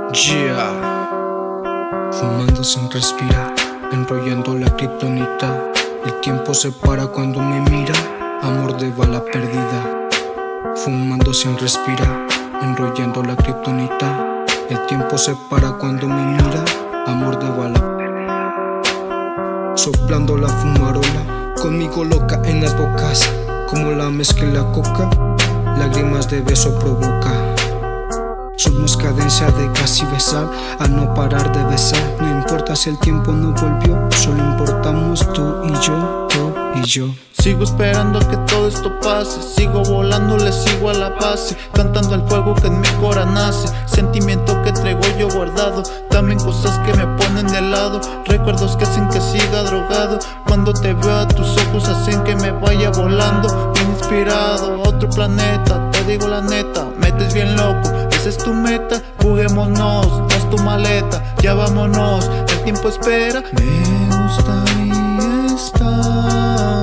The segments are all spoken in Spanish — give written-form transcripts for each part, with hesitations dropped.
Yeah. Fumando sin respirar, enrollando la kriptonita. El tiempo se para cuando me mira, amor de bala perdida. Fumando sin respirar, enrollando la kriptonita. El tiempo se para cuando me mira, amor de bala perdida. Soplando la fumarola, conmigo loca en las bocas, como la mezcla y la coca, lágrimas de beso provoca. Somos cadencia de casi besar, a no parar de besar. No importa si el tiempo no volvió, solo importamos tú y yo, tú y yo. Sigo esperando a que todo esto pase, sigo volando, le sigo a la base, cantando al fuego que en mi cora nace. Sentimiento que traigo yo guardado, también cosas que me ponen de lado, recuerdos que hacen que siga drogado. Cuando te veo a tus ojos hacen que me vaya volando, bien inspirado a otro planeta. Te digo la neta, metes bien loco, esa es tu meta. Juguémonos, haz tu maleta, ya vámonos, el tiempo espera. Me gustaría estar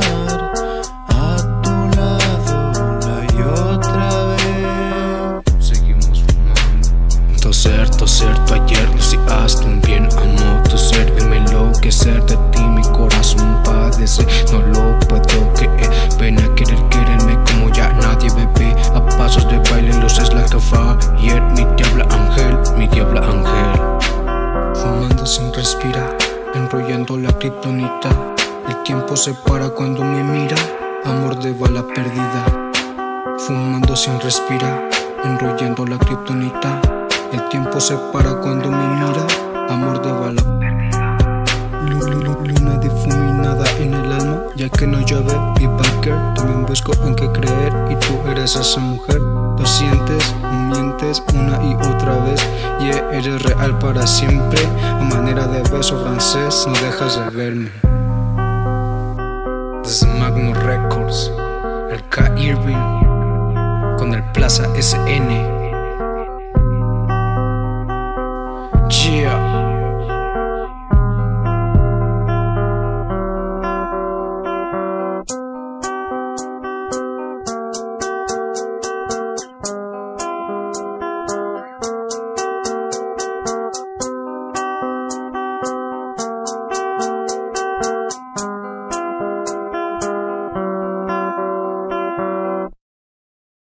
a tu lado una y otra vez. Seguimos fumando. Toser, tu ayer lucías un bien, amo tu ser, verme enloquecer de ti, mi corazón padece, no lo puedo creer. Ven a quererme como ya nadie, bebé. A pasos de baile, luces like a fire. Mi diabla ángel, mi diabla ángel. Fumando sin respirar, enrollando la kriptonita. El tiempo se para cuando me mira, amor de bala perdida. Fumando sin respirar, enrollando la kriptonita. El tiempo se para cuando me mira, amor de bala perdida. Luna difuminada en el alma, ya que no llueve mi backer. También busco en qué creer y tú eres esa mujer. Lo sientes, mientes una y otra vez, y eres real para siempre. A manera de beso francés, no dejas de verme. Desde Magnum Records, el K. Irving con el Plaza SN.